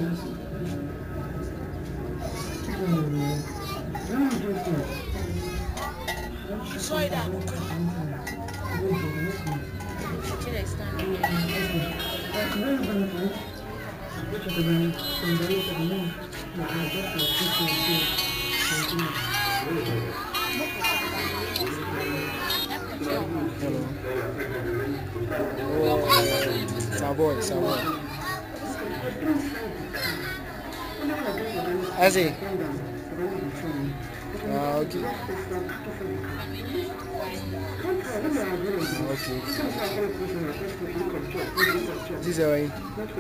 Savoy. I see. Okay. Okay. This is right.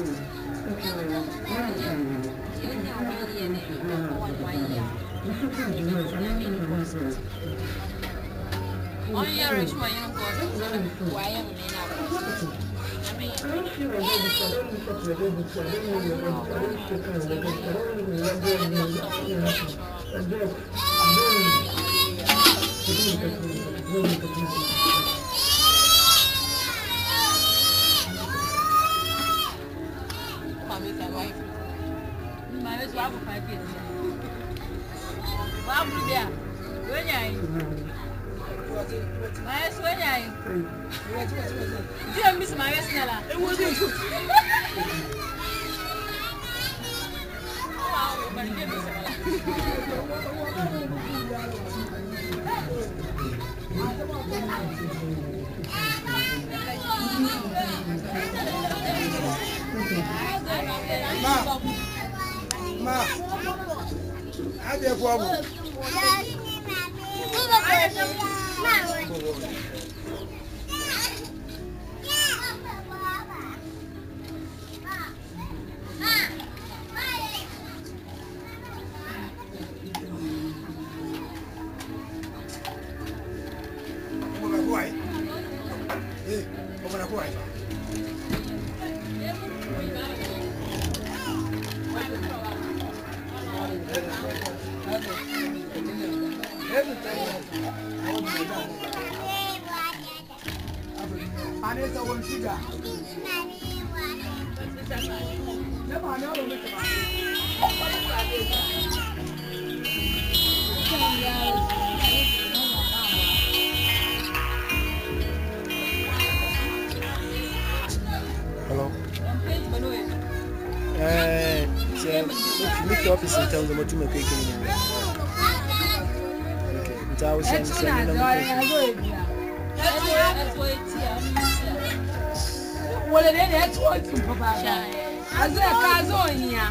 Ma, I have a problem. Hello. Meet the office and tell them what to make it. Okay. I was saying, well, that's what you provide. As a Casonia.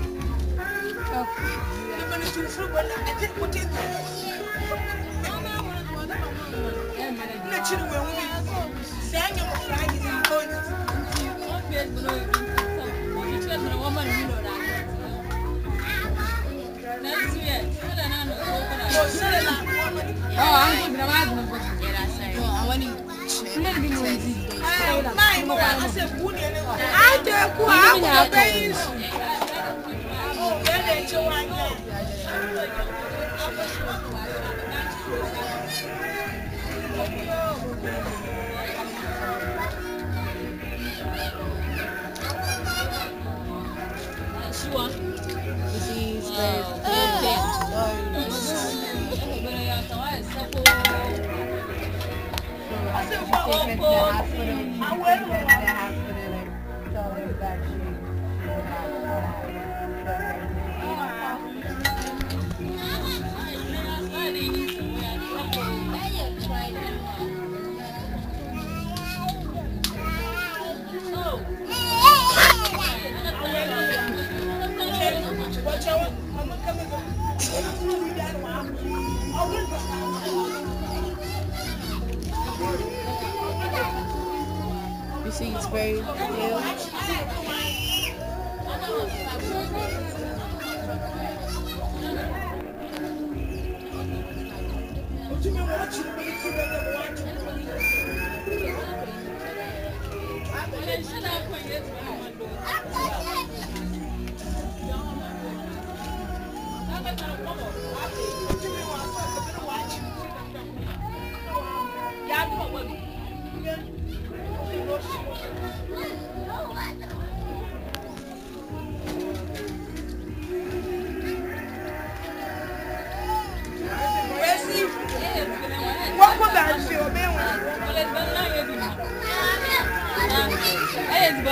You see, it's very pale.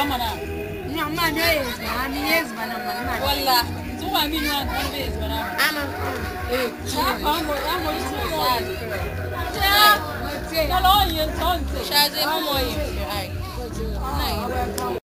Zamana. No, man, yes, I mean, yes, but I'm not. Wallah. Do I mean one is but I'm a